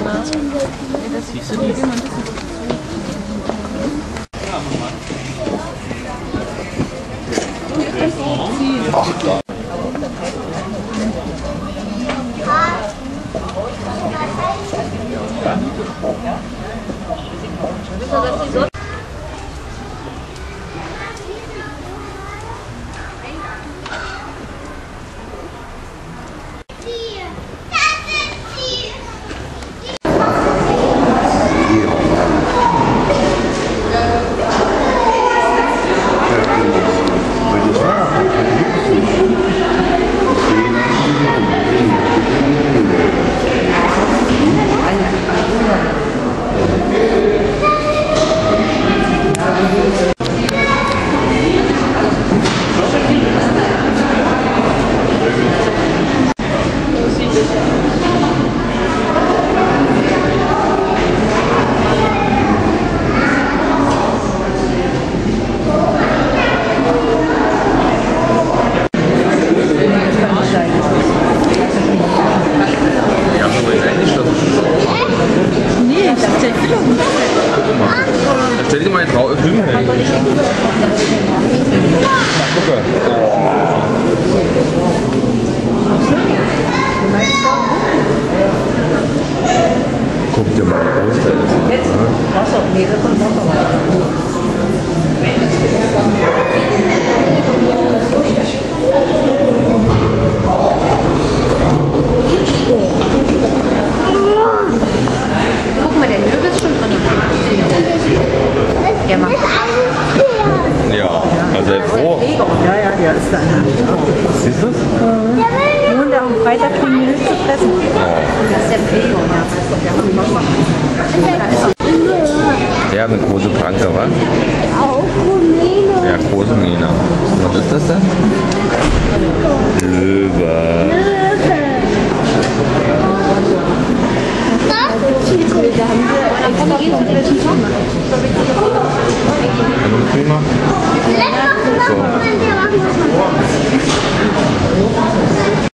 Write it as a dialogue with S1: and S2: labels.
S1: Siehst du die? Ach, da.
S2: Stell dir mal drauf, drüben hin. Guck dir mal die Großteile an. Wasser, nee, das kommt Wasser.
S3: Guck mal, der Löwe ist schon drin. Der macht.
S2: Ja, also der froh.
S4: Ja, ja, der ist da.
S2: Siehst du es?
S4: Nun, am Freitag kriegen wir nichts zu fressen.
S3: Das ist der Pfleger.
S2: Ja, eine große Pranke, was?
S5: Auch Rumäne.
S2: Ja, große Mina. Was ist das denn? Löwe.
S5: Da haben wir extra